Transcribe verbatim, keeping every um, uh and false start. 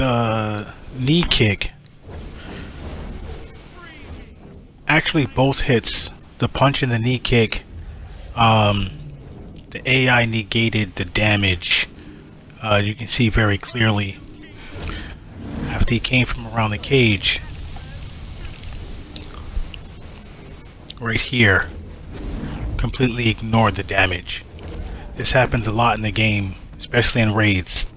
the knee kick, actually both hits, the punch and the knee kick, um, the A I negated the damage. Uh, you can see very clearly after he came from around the cage, right here, completely ignored the damage. This happens a lot in the game, especially in raids.